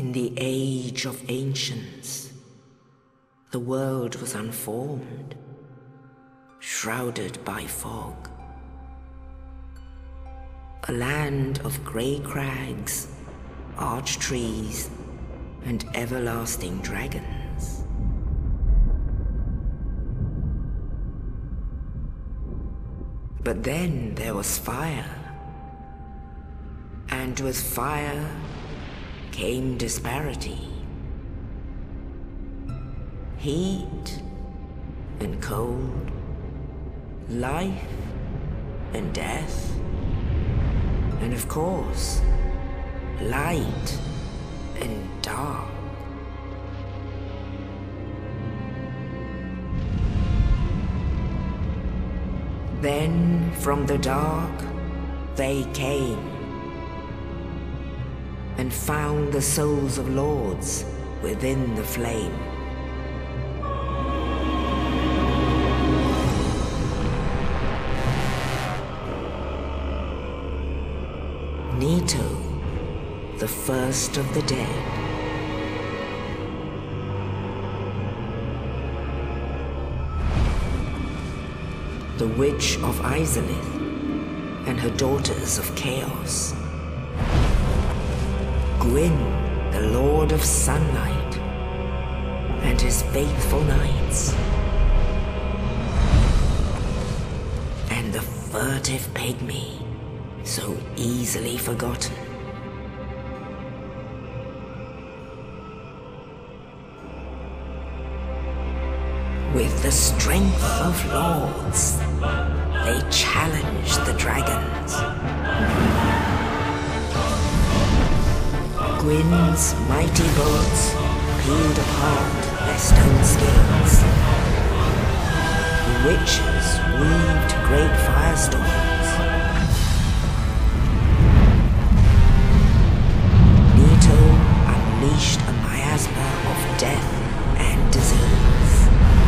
In the age of ancients, the world was unformed, shrouded by fog. A land of grey crags, arch trees, and everlasting dragons. But then there was fire, and with fire came disparity. Heat and cold, life and death, and of course, light and dark. Then from the dark they came and found the souls of lords within the flame. Nito, the first of the dead. The Witch of Izalith and her daughters of Chaos. Gwyn, the Lord of Sunlight, and his faithful knights. And the furtive pygmy, so easily forgotten. With the strength of lords, they challenged the dragons. Gwyn's mighty bolts peeled apart their stone scales. The witches weaved great firestorms. Nito unleashed a miasma of death and disease.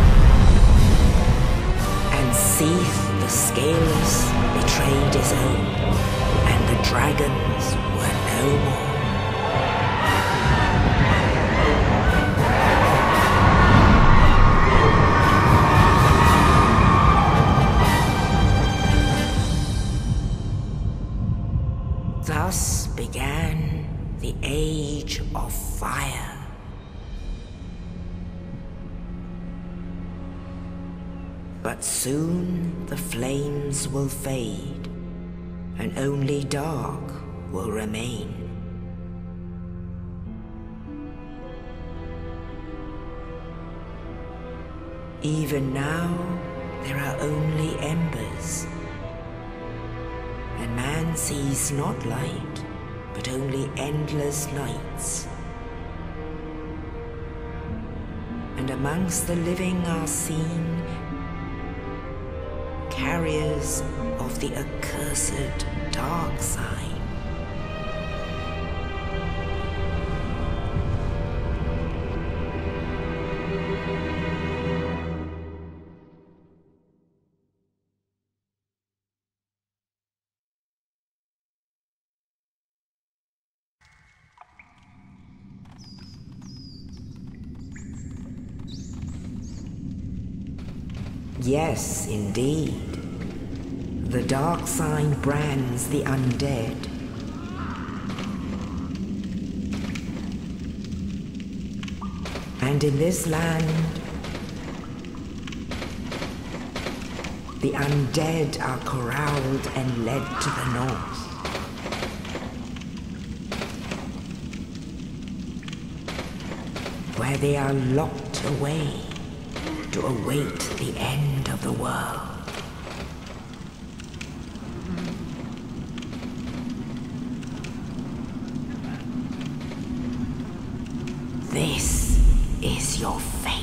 And Seath the Scaleless betrayed his own, and the dragons were no more. Thus began the Age of Fire. But soon the flames will fade, and only dark will remain. Even now, there are only embers. And man sees not light, but only endless nights. And amongst the living are seen carriers of the accursed dark sign. Yes, indeed. The dark sign brands the undead. And in this land, the undead are corralled and led to the north. Where they are locked away to await the end of the world. This is your fate.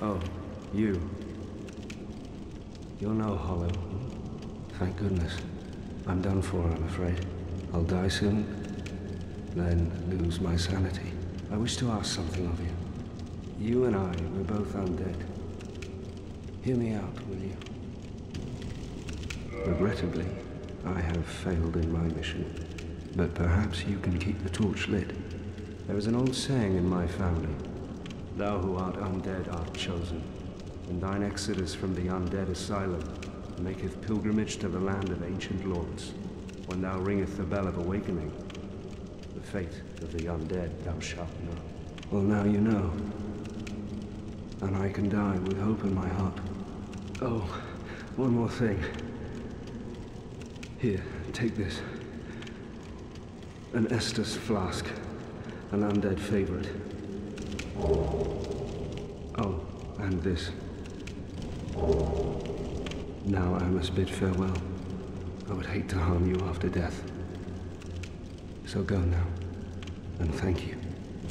Oh, you. You're no Hollow. Thank goodness. I'm done for, I'm afraid. I'll die soon, then lose my sanity. I wish to ask something of you. You and I, we're both undead. Hear me out, will you? Regrettably, I have failed in my mission, but perhaps you can keep the torch lit. There is an old saying in my family, "Thou who art undead art chosen, and thine exodus from the undead asylum maketh pilgrimage to the land of ancient lords. When thou ringeth the bell of awakening, the fate of the undead thou shalt know." Well, now you know. And I can die with hope in my heart. Oh, one more thing. Here, take this. An Estus flask. An undead favorite. Oh, and this. Now I must bid farewell. I would hate to harm you after death. So go now, and thank you.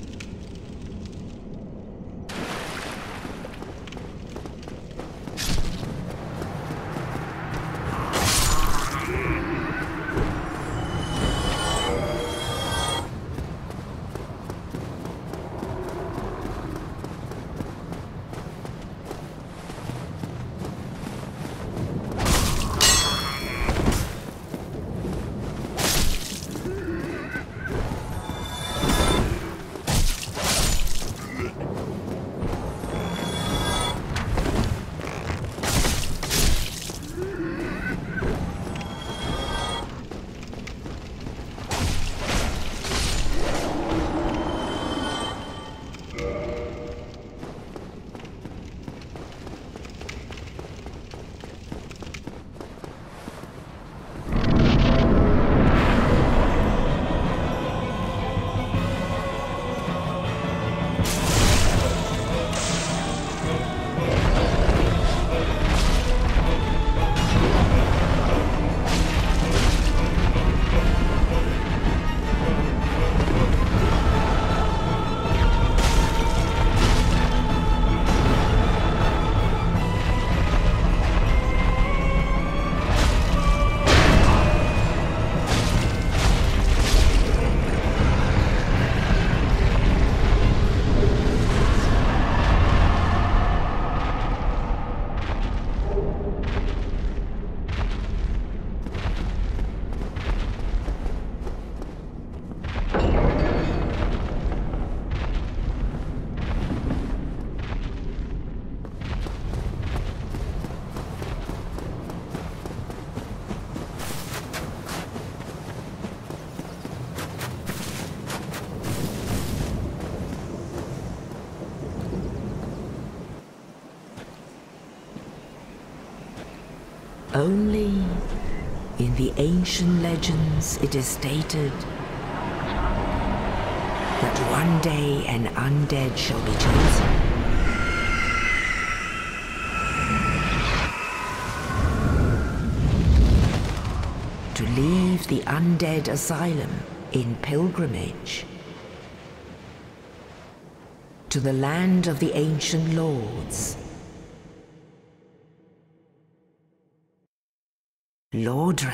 Only in the ancient legends it is stated that one day an undead shall be chosen. To leave the undead asylum in pilgrimage to the land of the ancient lords. Lordran.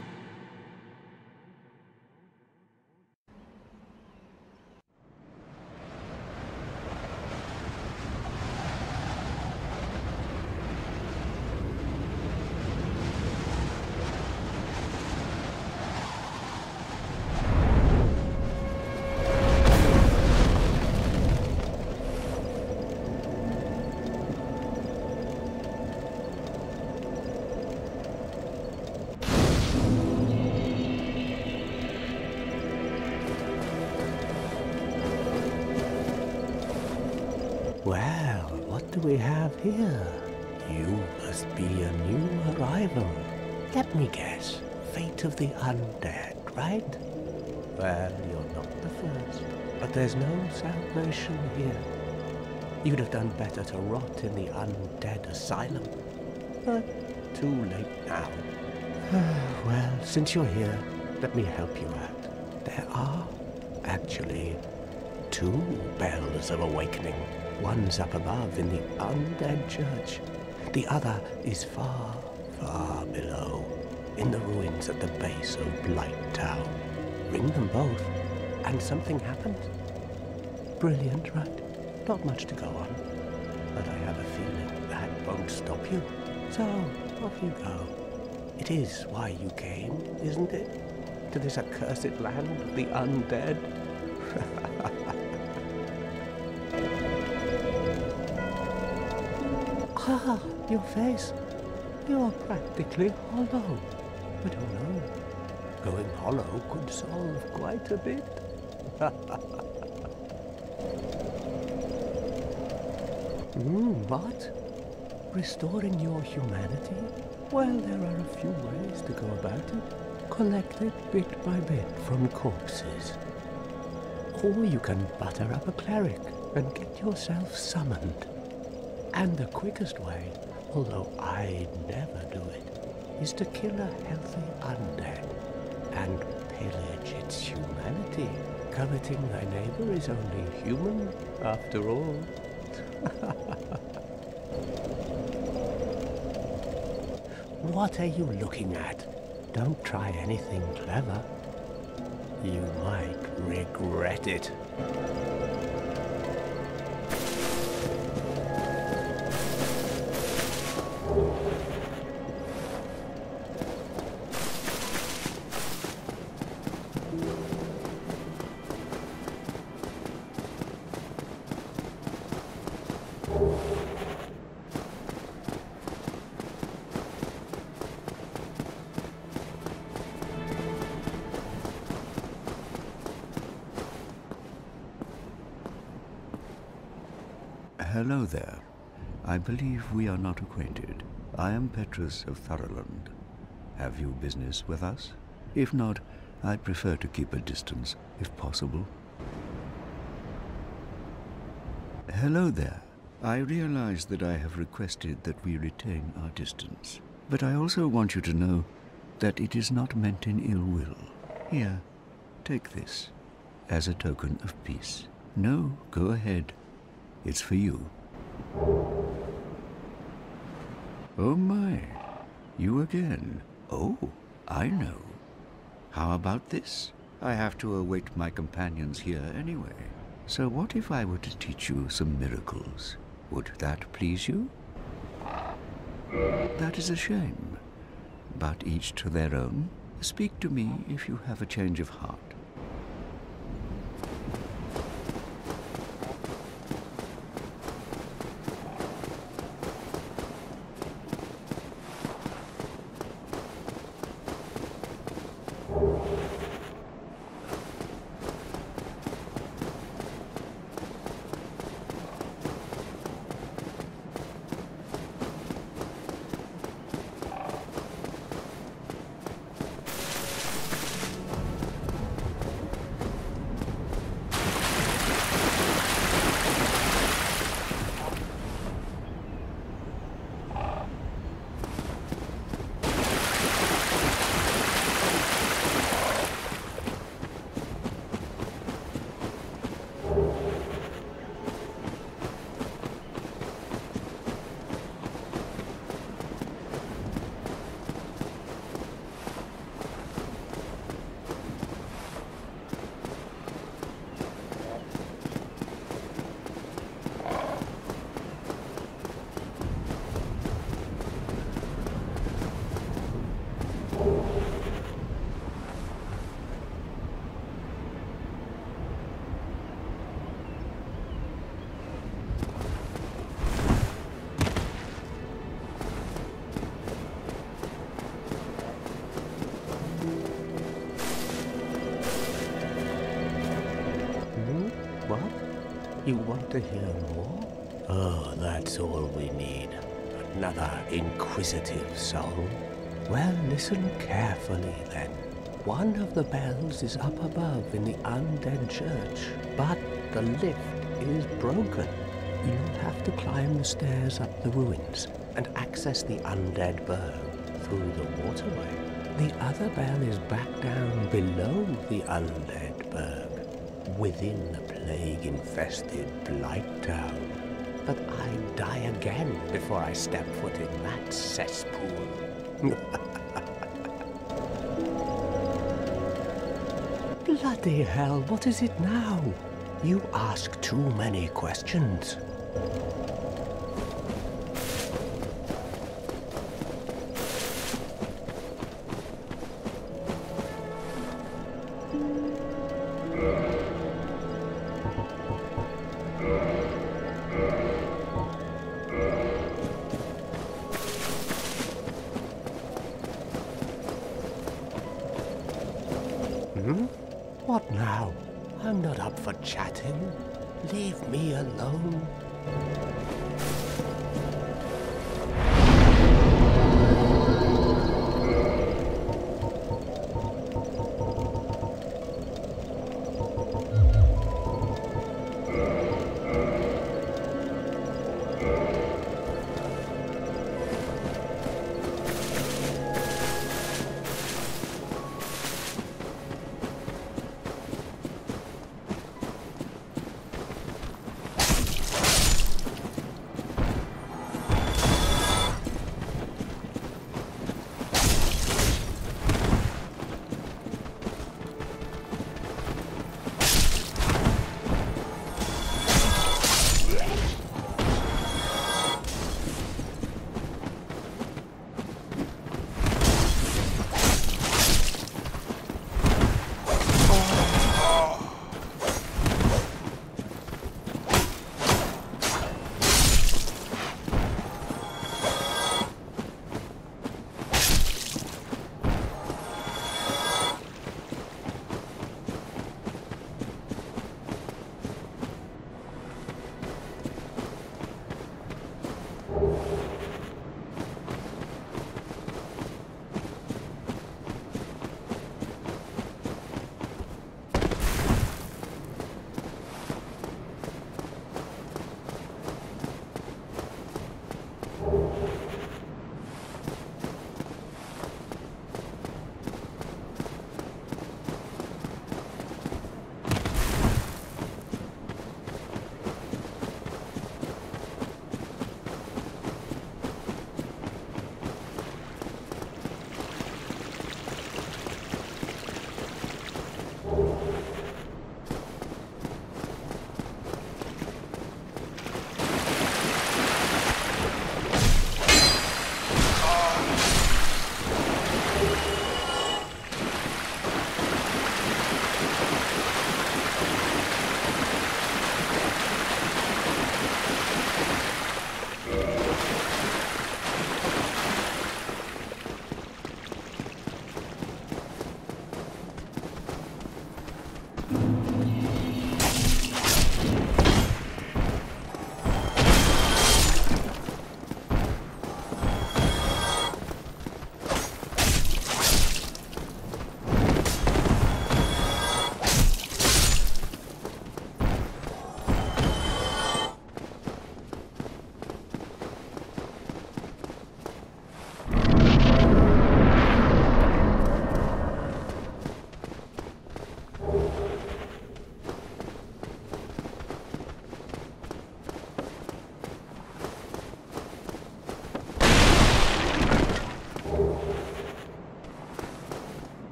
Well, what do we have here? You must be a new arrival. Let me guess. Fate of the undead, right? Well, you're not the first. But there's no salvation here. You'd have done better to rot in the undead asylum. But too late now. Well, since you're here, let me help you out. There are, actually, two bells of awakening. One's up above in the undead church. The other is far, far below, in the ruins at the base of Blight Town. Ring them both, and something happens. Brilliant, right? Not much to go on. But I have a feeling that won't stop you. So, off you go. It is why you came, isn't it? To this accursed land of the undead? Ah, your face. You're practically hollow. But who knows? Going hollow could solve quite a bit. What? Restoring your humanity? Well, there are a few ways to go about it. Collect it bit by bit from corpses. Or you can butter up a cleric and get yourself summoned. And the quickest way, although I'd never do it, is to kill a healthy undead and pillage its humanity. Coveting thy neighbor is only human, after all. What are you looking at? Don't try anything clever. You might regret it. Hello there. I believe we are not acquainted. I am Petrus of Thurland. Have you business with us? If not, I'd prefer to keep a distance, if possible. Hello there. I realize that I have requested that we retain our distance, but I also want you to know that it is not meant in ill will. Here, take this, as a token of peace. No, go ahead. It's for you. Oh my, you again. Oh, I know. How about this? I have to await my companions here anyway. So what if I were to teach you some miracles? Would that please you? That is a shame. But each to their own. Speak to me if you have a change of heart. You want to hear more? Oh, that's all we need. Another inquisitive soul. Well, listen carefully then. One of the bells is up above in the undead church, but the lift is broken. You'll have to climb the stairs up the ruins and access the undead burg through the waterway. The other bell is back down below the undead burg, within the plague-infested Blight Town. But I'd die again before I step foot in that cesspool. Bloody hell, what is it now? You ask too many questions. What now? I'm not up for chatting. Leave me alone.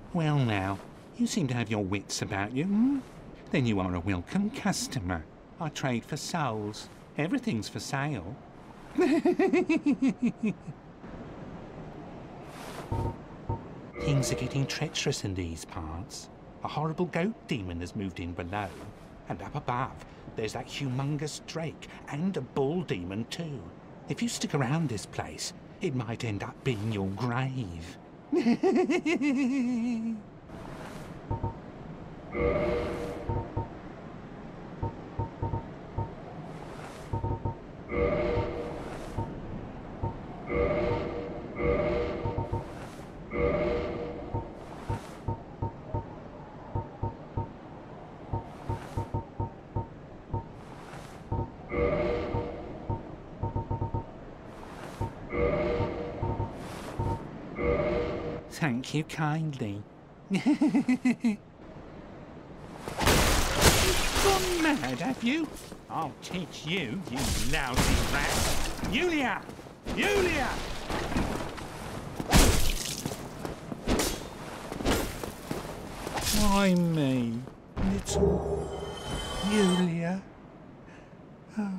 Well now, you seem to have your wits about you, hmm? Then you are a welcome customer. I trade for souls. Everything's for sale. Things are getting treacherous in these parts. A horrible goat demon has moved in below. And up above, there's that humongous drake and a bull demon too. If you stick around this place, it might end up being your grave. Thank you kindly. You've gone mad, have you? I'll teach you, you lousy rat. Yulia! Yulia! Why me, little Yulia? Oh.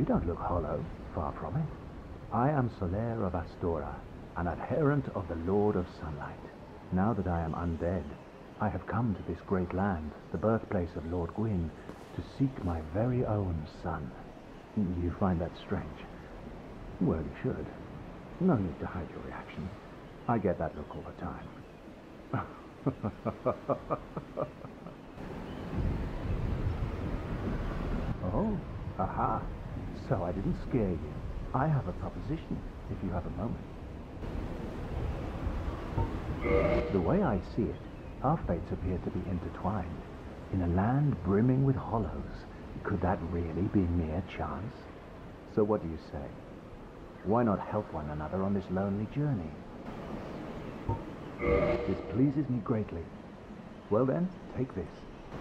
don't look hollow, far from it. I am Solaire of Astora, an adherent of the Lord of Sunlight. Now that I am undead, I have come to this great land, the birthplace of Lord Gwyn, to seek my very own son. You find that strange? Well, you should. No need to hide your reaction. I get that look all the time. Oh, aha. So I didn't scare you. I have a proposition, if you have a moment. The way I see it, our fates appear to be intertwined. In a land brimming with hollows, could that really be mere chance? So what do you say? Why not help one another on this lonely journey? This pleases me greatly. Well then, take this.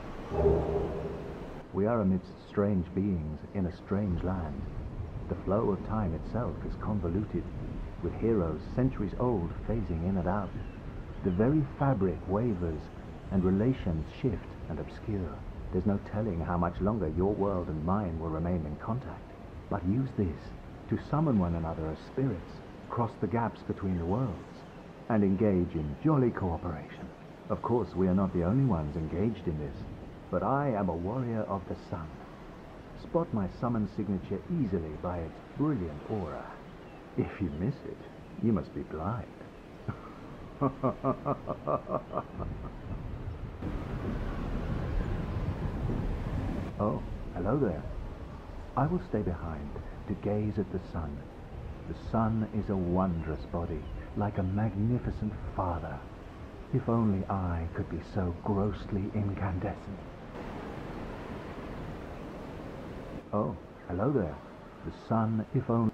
We are amidst strange beings in a strange land. The flow of time itself is convoluted, with heroes centuries old phasing in and out. The very fabric wavers, and relations shift and obscure. There's no telling how much longer your world and mine will remain in contact. But use this to summon one another as spirits, cross the gaps between the worlds, and engage in jolly cooperation. Of course, we are not the only ones engaged in this, but I am a warrior of the sun. Spot my summon signature easily by its brilliant aura. If you miss it, you must be blind. Oh, hello there. I will stay behind to gaze at the sun. The sun is a wondrous body, like a magnificent father. If only I could be so grossly incandescent. Oh, hello there. The sun, if only...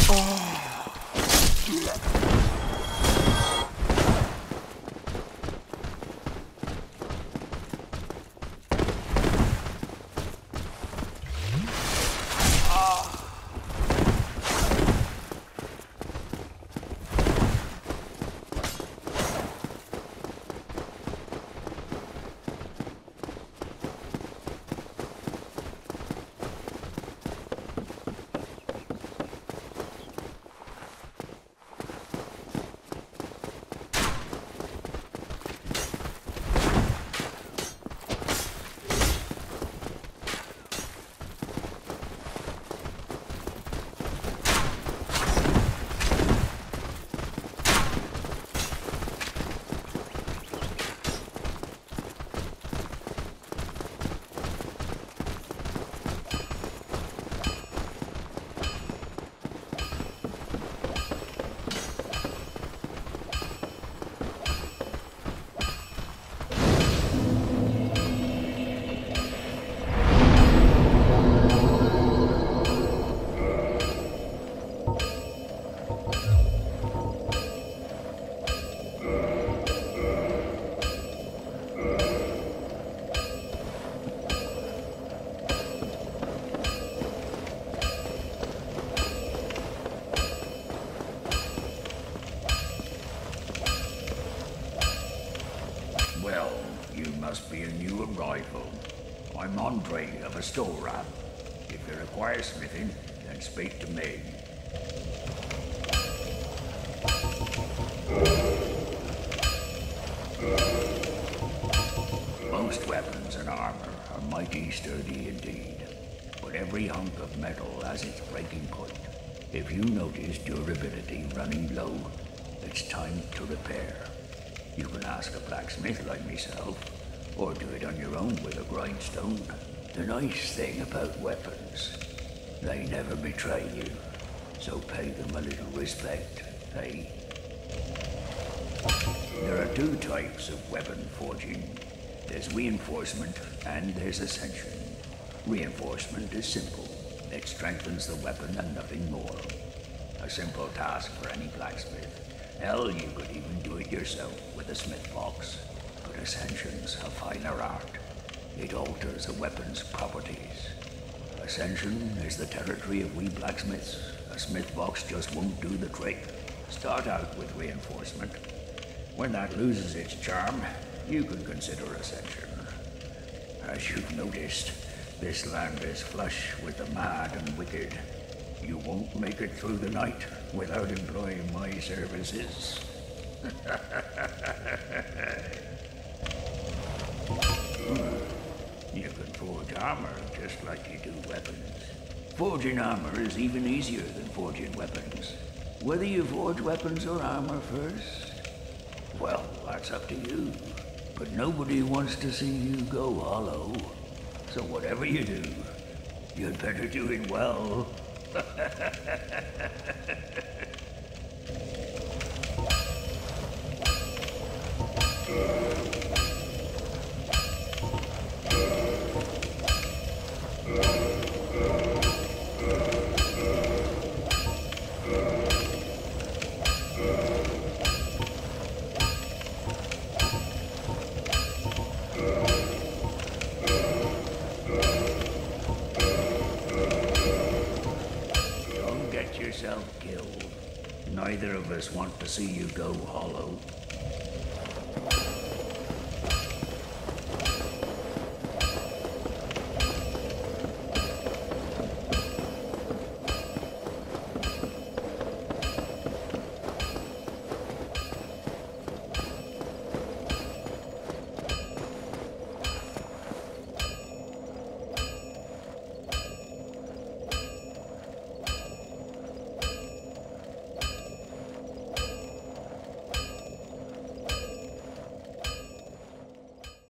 Must be a new arrival. I'm Andre of Astoria. If you require smithing, then speak to me. Most weapons and armor are mighty sturdy indeed, but every hunk of metal has its breaking point. If you notice durability running low, it's time to repair. You can ask a blacksmith like myself, or do it on your own with a grindstone. The nice thing about weapons, they never betray you, so pay them a little respect, eh? There are two types of weapon forging. There's reinforcement and there's ascension. Reinforcement is simple. It strengthens the weapon and nothing more. A simple task for any blacksmith. Hell, you could even do it yourself with a smith box. But Ascension's a finer art. It alters a weapon's properties. Ascension is the territory of we blacksmiths. A smith box just won't do the trick. Start out with reinforcement. When that loses its charm, you can consider Ascension. As you've noticed, this land is flush with the mad and wicked. You won't make it through the night without employing my services. You can forge armor just like you do weapons. Forging armor is even easier than forging weapons. Whether you forge weapons or armor first, well, that's up to you. But nobody wants to see you go hollow. So whatever you do, you'd better do it well. Don't get yourself killed. Neither of us want to see you go hollow.